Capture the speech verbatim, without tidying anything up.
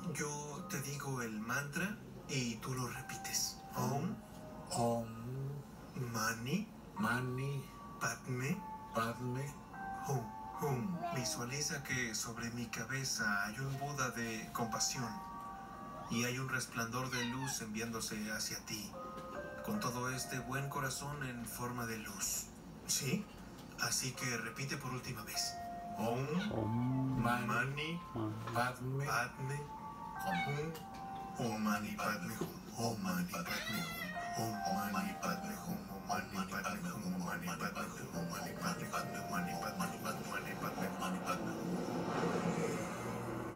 Yo te digo el mantra y tú lo repites. Om, Om Mani, Mani Padme, Padme Hum, Hum. Visualiza que sobre mi cabeza hay un Buda de compasión y hay un resplandor de luz enviándose hacia ti, con todo este buen corazón en forma de luz. ¿Sí? Así que repite por última vez. Om, Om Mani Mani, Padme Padme, Hum. Om Mani Padme Hum. Om Mani Padme Hum. Om Mani Padme Hum. Om Mani Padme Hum. Om Mani Padme Hum.